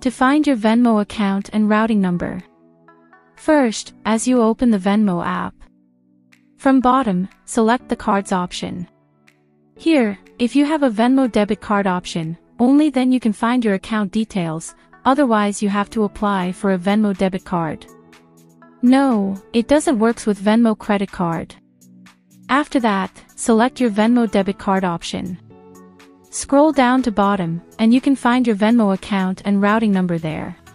To find your Venmo account and routing number. First, as you open the Venmo app, from bottom, select the cards option. Here, if you have a Venmo debit card option, only then you can find your account details, otherwise you have to apply for a Venmo debit card. No, it doesn't work with Venmo credit card. After that, select your Venmo debit card option. Scroll down to bottom, and you can find your Venmo account and routing number there.